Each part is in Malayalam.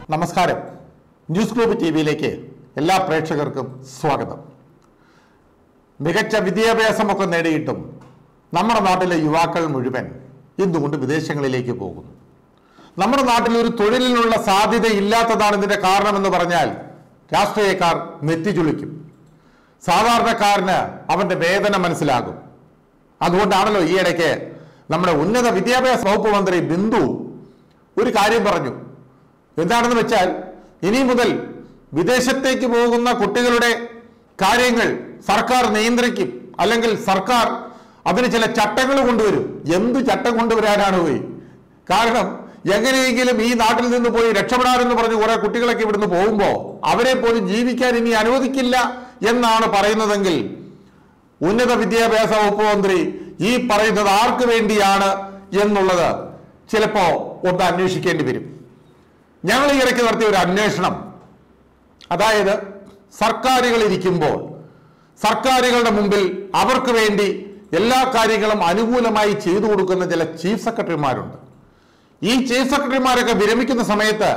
നമസ്കാരം. ന്യൂസ് ഗ്ലോബ് ടിവിയിലേക്ക് എല്ലാ പ്രേക്ഷകർക്കും സ്വാഗതം. മികച്ച വിദ്യാഭ്യാസമൊക്കെ നേടിയിട്ടും നമ്മുടെ നാട്ടിലെ യുവാക്കൾ മുഴുവൻ എന്തുകൊണ്ട് വിദേശങ്ങളിലേക്ക് പോകുന്നു? നമ്മുടെ നാട്ടിൽ ഒരു തൊഴിലിനുള്ള സാധ്യത ഇല്ലാത്തതാണ് ഇതിന്റെ കാരണമെന്ന് പറഞ്ഞാൽ രാഷ്ട്രീയക്കാർ നെറ്റിചുളിക്കും. സാധാരണക്കാരന് അവന്റെ വേദന മനസ്സിലാകും. അതുകൊണ്ടാണല്ലോ ഈയിടയ്ക്ക് നമ്മുടെ ഉന്നത വിദ്യാഭ്യാസ വകുപ്പ് മന്ത്രി ബിന്ദു ഒരു കാര്യം പറഞ്ഞു. എന്താണെന്ന് വെച്ചാൽ ഇനി മുതൽ വിദേശത്തേക്ക് പോകുന്ന കുട്ടികളുടെ കാര്യങ്ങൾ സർക്കാർ നിയന്ത്രിക്കും, അല്ലെങ്കിൽ സർക്കാർ അതിന് ചില ചട്ടങ്ങൾ കൊണ്ടുവരും. എന്ത് ചട്ടം കൊണ്ടുവരാനാണ് പോയി? കാരണം എങ്ങനെയെങ്കിലും ഈ നാട്ടിൽ നിന്ന് പോയി രക്ഷപ്പെടാനെന്ന് പറഞ്ഞ് കുറെ കുട്ടികളൊക്കെ ഇവിടുന്ന് പോകുമ്പോൾ അവരെ പോലും ജീവിക്കാൻ ഇനി അനുവദിക്കില്ല എന്നാണ് പറയുന്നതെങ്കിൽ ഉന്നത വിദ്യാഭ്യാസ വകുപ്പ് മന്ത്രി ഈ പറയുന്നത് ആർക്ക് വേണ്ടിയാണ് എന്നുള്ളത് ചിലപ്പോ ഒന്ന് അന്വേഷിക്കേണ്ടി വരും. ഞങ്ങൾ ഈ ഇടയ്ക്ക് നടത്തിയ ഒരു അന്വേഷണം, അതായത് സർക്കാരുകൾ ഇരിക്കുമ്പോൾ സർക്കാരുകളുടെ മുമ്പിൽ അവർക്ക് വേണ്ടി എല്ലാ കാര്യങ്ങളും അനുകൂലമായി ചെയ്തു കൊടുക്കുന്ന ചില ചീഫ് സെക്രട്ടറിമാരുണ്ട്. ഈ ചീഫ് സെക്രട്ടറിമാരൊക്കെ വിരമിക്കുന്ന സമയത്ത്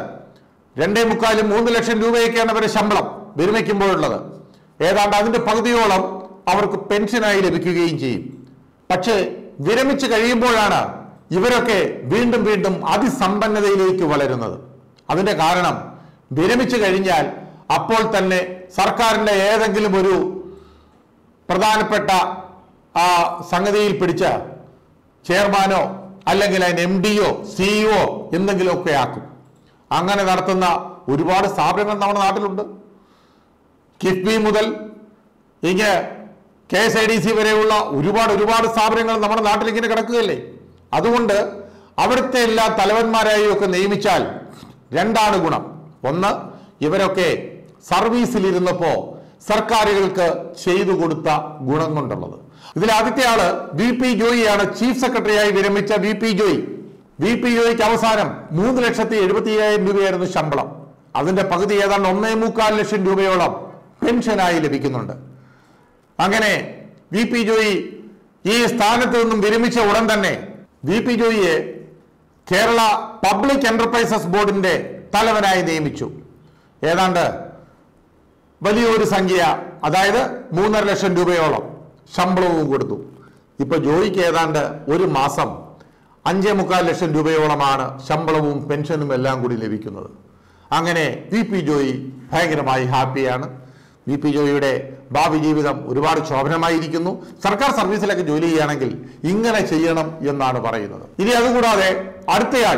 2.25-3 ലക്ഷം രൂപയൊക്കെയാണ് അവരുടെ ശമ്പളം വിരമിക്കുമ്പോഴുള്ളത്. ഏതാണ്ട് അതിന്റെ പകുതിയോളം അവർക്ക് പെൻഷനായി ലഭിക്കുകയും ചെയ്യും. പക്ഷേ വിരമിച്ച് കഴിയുമ്പോഴാണ് ഇവരൊക്കെ വീണ്ടും വീണ്ടും അതിസമ്പന്നതയിലേക്ക് വളരുന്നത്. അതിന്റെ കാരണം വിരമിച്ചു കഴിഞ്ഞാൽ അപ്പോൾ തന്നെ സർക്കാരിന്റെ ഏതെങ്കിലും ഒരു പ്രധാനപ്പെട്ട സംഗതിയിൽ പിടിച്ച ചെയർമാനോ അല്ലെങ്കിൽ അതിന് MD-യോ CEO എന്തെങ്കിലുമൊക്കെ ആക്കും. അങ്ങനെ നടത്തുന്ന ഒരുപാട് സ്ഥാപനങ്ങൾ നമ്മുടെ നാട്ടിലുണ്ട്. കിഫ്ബി മുതൽ ഇങ്ങനെ KSIDC വരെയുള്ള ഒരുപാട് സ്ഥാപനങ്ങൾ നമ്മുടെ നാട്ടിൽ ഇങ്ങനെ കിടക്കുകയല്ലേ. അതുകൊണ്ട് അവിടുത്തെ എല്ലാ തലവന്മാരായും ഒക്കെ നിയമിച്ചാൽ രണ്ടാണ് ഗുണം. ഒന്ന്, ഇവരൊക്കെ സർവീസിലിരുന്നപ്പോ സർക്കാരുകൾക്ക് ചെയ്തു കൊടുത്ത ഗുണം കൊണ്ടുള്ളത്. ഇതിൽ ആദ്യത്തെ ആള് VP ജോയിയാണ്. ചീഫ് സെക്രട്ടറിയായി വിരമിച്ച VP ജോയി. VP ജോയിക്ക് അവസാനം 3,75,000 രൂപയായിരുന്നു ശമ്പളം. അതിന്റെ പകുതി ഏതാണ്ട് 1.25 ലക്ഷം രൂപയോളം പെൻഷനായി ലഭിക്കുന്നുണ്ട്. അങ്ങനെ VP ജോയി ഈ സ്ഥാനത്ത് നിന്നും വിരമിച്ച ഉടൻ തന്നെ VP ജോയിയെ കേരള പബ്ലിക് എന്റർപ്രൈസസ് ബോർഡിന്റെ തലവനായി നിയമിച്ചു. ഏതാണ്ട് വലിയൊരു സംഖ്യ, അതായത് 3.5 ലക്ഷം രൂപയോളം ശമ്പളവും കൊടുത്തു. ഇപ്പൊ ജോയിക്ക് ഏതാണ്ട് ഒരു മാസം 5.25 ലക്ഷം രൂപയോളമാണ് ശമ്പളവും പെൻഷനും എല്ലാം കൂടി ലഭിക്കുന്നത്. അങ്ങനെ VP ജോയി ഭയങ്കരമായി ഹാപ്പിയാണ്. VP ജോയിയുടെ ഭാവി ജീവിതം ഒരുപാട് ശോഭനമായിരിക്കുന്നു. സർക്കാർ സർവീസിലൊക്കെ ജോലി ചെയ്യുകയാണെങ്കിൽ ഇങ്ങനെ ചെയ്യണം എന്നാണ് പറയുന്നത്. ഇനി അതുകൂടാതെ അടുത്തയാൾ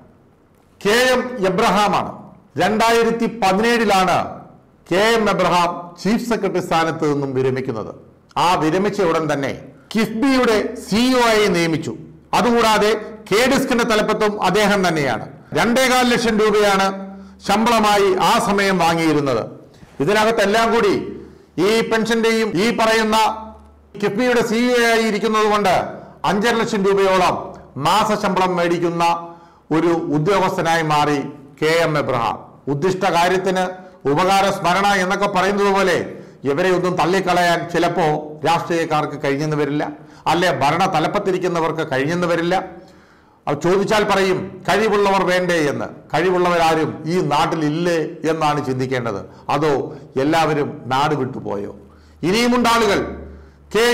KM എബ്രഹാമാണ്. 2017 KM എബ്രഹാം ചീഫ് സെക്രട്ടറി സ്ഥാനത്ത് നിന്നും വിരമിക്കുന്നത്. ആ വിരമിച്ച ഉടൻ തന്നെ കിഫ്ബിയുടെ CEO ആയി നിയമിച്ചു. അതുകൂടാതെ KDISCന്റെ തലപ്പത്തും അദ്ദേഹം തന്നെയാണ്. 2.25 ലക്ഷം രൂപയാണ് ശമ്പളമായി ആ സമയം വാങ്ങിയിരുന്നത്. ഇതിനകത്തെല്ലാം കൂടി ഈ പെൻഷന്റെയും ഈ പറയുന്ന കിഫ്ബിയുടെ CEO ആയി ഇരിക്കുന്നത് കൊണ്ട് 5.5 ലക്ഷം രൂപയോളം മാസ ശമ്പളം മേടിക്കുന്ന ഒരു ഉദ്യോഗസ്ഥനായി മാറി KM എബ്രഹാം. ഉദ്ദിഷ്ട കാര്യത്തിന് ഉപകാര സ്മരണ എന്നൊക്കെ പറയുന്നത് പോലെ ഇവരെ ഒന്നും തള്ളിക്കളയാൻ ചിലപ്പോ രാഷ്ട്രീയക്കാർക്ക് കഴിഞ്ഞെന്ന് വരില്ല, അല്ലെ ഭരണ തലപ്പത്തിരിക്കുന്നവർക്ക് കഴിഞ്ഞെന്ന് വരില്ല. ചോദിച്ചാൽ പറയും കഴിവുള്ളവർ വേണ്ടേ എന്ന്. കഴിവുള്ളവരാരും ഈ നാട്ടിലില്ലേ എന്നാണ് ചിന്തിക്കേണ്ടത്. അതോ എല്ലാവരും നാട് വിട്ടുപോയോ? ഇനിയുമുണ്ട് ആളുകൾ. K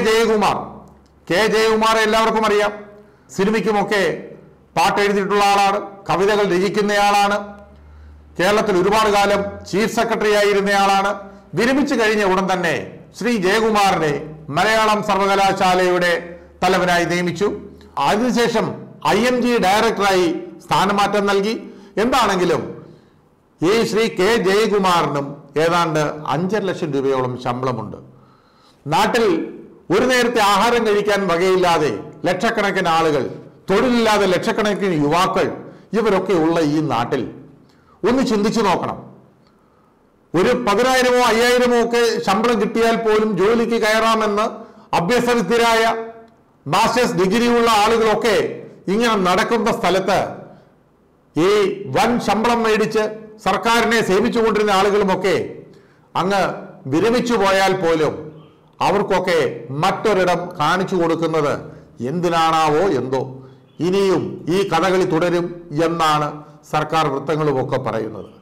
ജയകുമാർ എല്ലാവർക്കും അറിയാം. സിനിമയ്ക്കുമൊക്കെ പാട്ട് എഴുതിയിട്ടുള്ള ആളാണ്, കവിതകൾ രചിക്കുന്നയാളാണ്. കേരളത്തിൽ ഒരുപാട് കാലം ചീഫ് സെക്രട്ടറി ആയിരുന്നയാളാണ്. വിരമിച്ചു കഴിഞ്ഞ ഉടൻ തന്നെ ശ്രീ ജയകുമാറിനെ മലയാളം സർവകലാശാലയുടെ തലവനായി നിയമിച്ചു. അതിനുശേഷം IMG ഡയറക്ടറായി സ്ഥാനമാറ്റം നൽകി. എന്താണെങ്കിലും ഈ ശ്രീ K ജയകുമാറിനും ഏതാണ്ട് 5.5 ലക്ഷം രൂപയോളം ശമ്പളമുണ്ട്. നാട്ടിൽ ഒരു നേരത്തെ ആഹാരം കഴിക്കാൻ വകയില്ലാതെ ലക്ഷക്കണക്കിന് ആളുകൾ, തൊഴിലില്ലാതെ ലക്ഷക്കണക്കിന് യുവാക്കൾ, ഇവരൊക്കെ ഉള്ള ഈ നാട്ടിൽ ഒന്ന് ചിന്തിച്ചു നോക്കണം. ഒരു 10,000-ഓ 5,000-ഓ ഒക്കെ ശമ്പളം കിട്ടിയാൽ പോലും ജോലിക്ക് കയറാമെന്ന് അഭ്യസനസ്ഥരായ മാസ്റ്റേഴ്സ് ഡിഗ്രിയുള്ള ആളുകളൊക്കെ ഇങ്ങനെ നടക്കുന്ന സ്ഥലത്ത് ഈ വൻ ശമ്പളം മേടിച്ച് സർക്കാരിനെ സേവിച്ചുകൊണ്ടിരുന്ന ആളുകളുമൊക്കെ അങ്ങ് വിരമിച്ചു പോയാൽ പോലും അവർക്കൊക്കെ മറ്റൊരിടം കാണിച്ചു കൊടുക്കുന്നത് എന്തിനാണാവോ എന്തോ. ഇനിയും ഈ കഥകളി തുടരും എന്നാണ് സർക്കാർ വൃത്തങ്ങളുമൊക്കെ പറയുന്നത്.